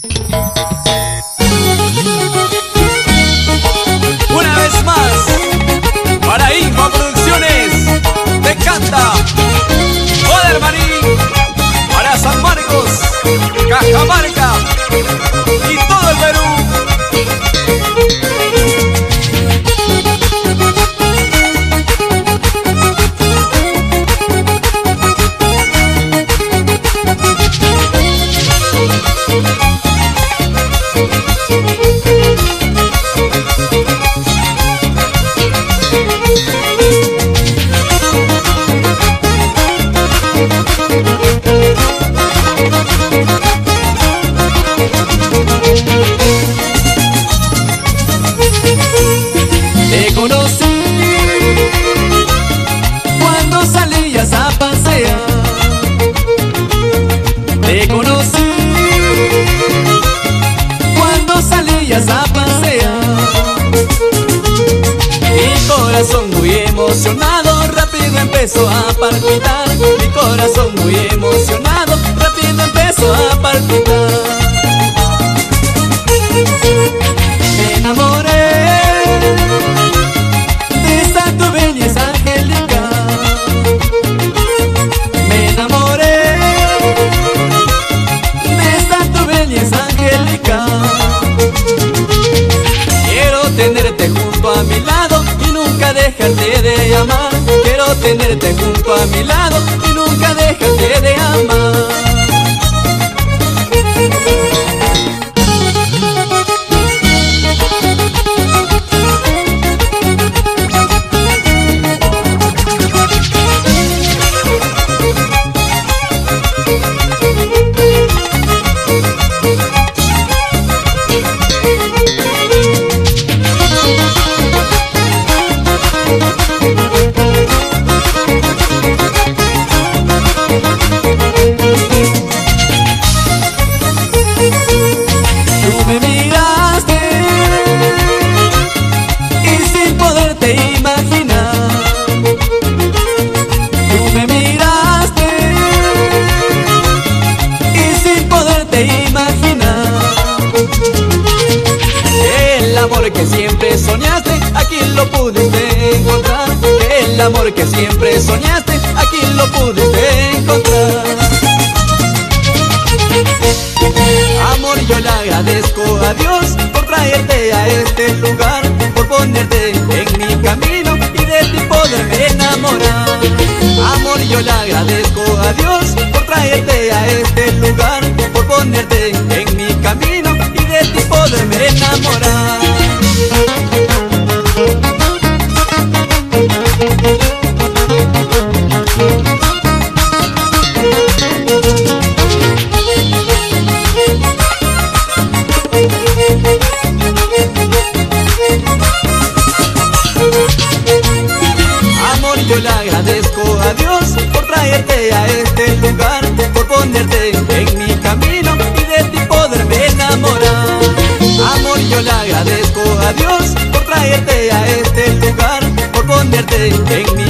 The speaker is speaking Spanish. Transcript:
Una vez más, para Infa Producciones, te canta Joder Marín, para San Marcos, Cajamarca y todo el Perú. Te conocí cuando salías a pasear. Te conocí cuando salías a pasear. Mi corazón muy emocionado rápido empezó a palpitar. Mi corazón muy emocionado rápido empezó a palpitar. Me enamoré de esa tu belleza angelical. Me enamoré de esa tu belleza angelical. Quiero tenerte junto a mi lado y nunca dejarte de amar. Quiero tenerte junto a mi lado y nunca dejarte de amar. Tú me miraste y sin poderte imaginar. Tú me miraste y sin poderte imaginar. El amor que siempre soñaste, aquí lo pudiste encontrar. El amor que siempre soñaste, aquí lo pudiste encontrar. Amor, yo le agradezco a Dios por traerte a este lugar, por ponerte en mi camino y de ti poderme enamorar. Amor, yo le agradezco a Dios por traerte a este lugar, por ponerte en mi camino y de ti poderme enamorar. Amor, yo le agradezco a Dios por traerte a este lugar, por ponerte en mi camino y de ti poderme enamorar. Amor, yo le agradezco a Dios por traerte a este lugar, por ponerte en mi